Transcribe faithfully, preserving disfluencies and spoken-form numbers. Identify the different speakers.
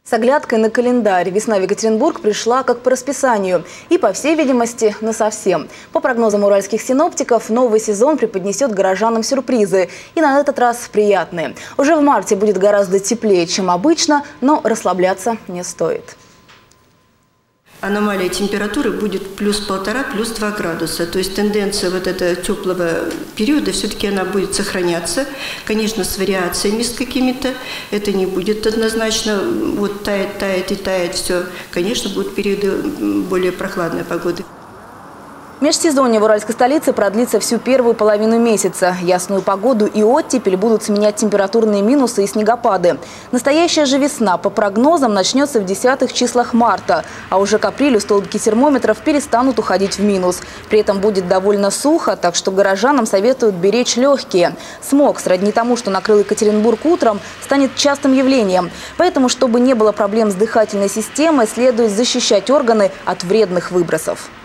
Speaker 1: С оглядкой на календарь весна в Екатеринбург пришла как по расписанию и, по всей видимости, насовсем. По прогнозам уральских синоптиков, новый сезон преподнесет горожанам сюрпризы. И на этот раз приятные. Уже в марте будет гораздо теплее, чем обычно, но расслабляться не стоит.
Speaker 2: Аномалия температуры будет плюс полтора, плюс два градуса. То есть тенденция вот этого теплого периода все-таки она будет сохраняться. Конечно, с вариациями с какими-то. Это не будет однозначно вот тает, тает и тает все. Конечно, будут периоды более прохладной погоды.
Speaker 1: Межсезонье в уральской столице продлится всю первую половину месяца. Ясную погоду и оттепель будут сменять температурные минусы и снегопады. Настоящая же весна, по прогнозам, начнется в десятых числах марта. А уже к апрелю столбики термометров перестанут уходить в минус. При этом будет довольно сухо, так что горожанам советуют беречь легкие. Смог, сродни тому, что накрыл Екатеринбург утром, станет частым явлением. Поэтому, чтобы не было проблем с дыхательной системой, следует защищать органы от вредных выбросов.